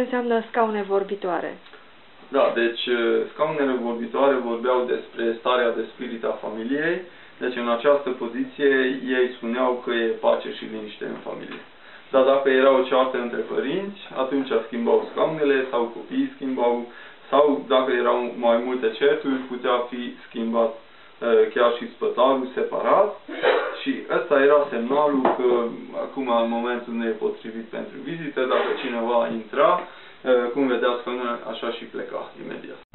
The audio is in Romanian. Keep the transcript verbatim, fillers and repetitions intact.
înseamnă scaune vorbitoare? Da, deci scaunele vorbitoare vorbeau despre starea de spirit a familiei, deci în această poziție ei spuneau că e pace și liniște în familie. Dar dacă era o ceartă între părinți, atunci schimbau scaunele sau copiii schimbau, sau dacă erau mai multe certuri, putea fi schimbat chiar și spătarul separat. Și ăsta era semnalul că acum în momentul nu e potrivit pentru vizită, dacă cineva intra, cum vedea scaunele, așa și pleca imediat.